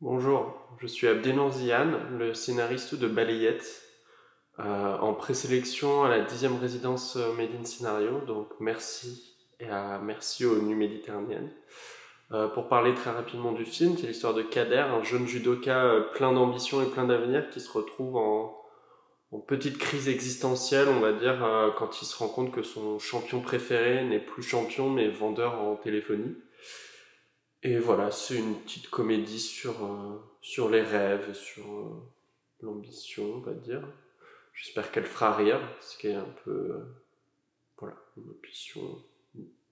Bonjour, je suis Abdénour Ziane, le scénariste de Balayette, en présélection à la 10e résidence Made in Scénario, donc merci merci aux Nuits Méditerranéennes. Pour parler très rapidement du film, c'est l'histoire de Kader, un jeune judoka plein d'ambition et plein d'avenir qui se retrouve en petite crise existentielle, on va dire, quand il se rend compte que son champion préféré n'est plus champion mais vendeur en téléphonie. Et voilà, c'est une petite comédie sur les rêves, sur l'ambition, on va dire. J'espère qu'elle fera rire, ce qui est un peu, voilà, une ambition.